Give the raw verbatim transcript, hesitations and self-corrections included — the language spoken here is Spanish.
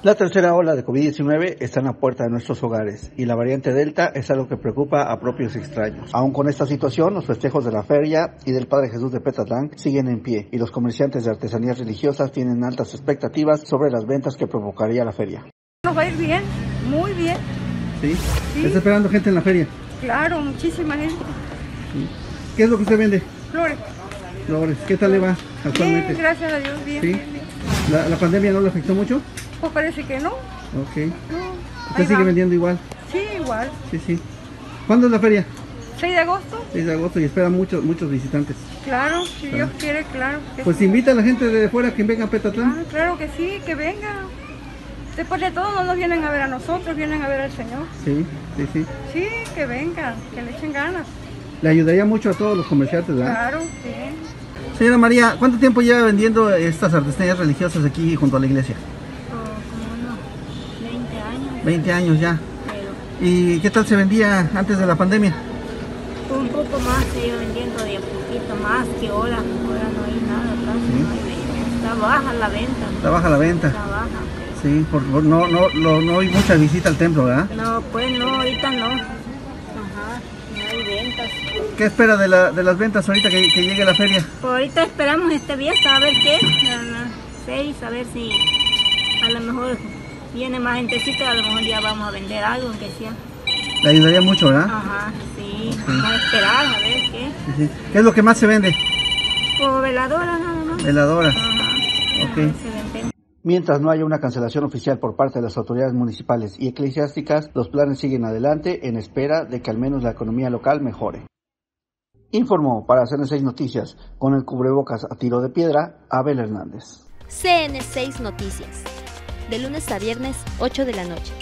La tercera ola de COVID diecinueve está en la puerta de nuestros hogares y la variante Delta es algo que preocupa a propios y extraños. Aún con esta situación, los festejos de la feria y del Padre Jesús de Petatlán siguen en pie y los comerciantes de artesanías religiosas tienen altas expectativas sobre las ventas que provocaría la feria. Nos va a ir bien, muy bien. ¿Sí? Sí. ¿Está esperando gente en la feria? Claro, muchísima gente. Sí. ¿Qué es lo que usted vende? Flores. Flores. ¿Qué tal le va actualmente? Bien, gracias a Dios, bien. ¿Sí? bien, bien. ¿La, ¿La pandemia no le afectó mucho? Pues parece que no. Ok. no ¿Usted sigue va. vendiendo igual? Sí, igual. Sí, sí. ¿Cuándo es la feria? seis de agosto. seis de agosto y espera muchos muchos visitantes. Claro, si Claro. Dios quiere, claro. Que Pues sí. invita a la gente de fuera que venga a Petatlán. Ah, claro que sí, que venga. Después de todo no nos vienen a ver a nosotros, vienen a ver al Señor. Sí, sí, sí. Sí, que vengan, que le echen ganas. Le ayudaría mucho a todos los comerciantes, ¿verdad? Claro, sí. Señora María, ¿cuánto tiempo lleva vendiendo estas artesanías religiosas aquí junto a la iglesia? Como unos veinte años. veinte años ya. Pero ¿Y qué tal se vendía antes de la pandemia? un poco más se iba vendiendo de a poquito más que ahora. Ahora no hay nada, casi Sí. no hay venta. Está baja la venta. Está baja la venta. Está baja. Sí, por, por- no, no, no, no hay mucha visita al templo, ¿verdad? No, pues no, ahorita no. Ajá, no hay ventas. ¿Qué espera de, la, de las ventas ahorita que, que llegue la feria? Pues ahorita esperamos este viernes a ver qué. A las seis, a ver si a lo mejor viene más gentecita, a lo mejor ya vamos a vender algo, aunque sea. Le ayudaría mucho, ¿verdad? Ajá, sí. Vamos a esperar a ver qué. Sí, sí. ¿Qué es lo que más se vende? Pues veladora nada más. Veladoras. Ajá. Ok. Se vende. Mientras no haya una cancelación oficial por parte de las autoridades municipales y eclesiásticas, los planes siguen adelante en espera de que al menos la economía local mejore. Informó para C N seis Noticias, con el cubrebocas a tiro de piedra, Abel Hernández. C N seis Noticias, de lunes a viernes, ocho de la noche.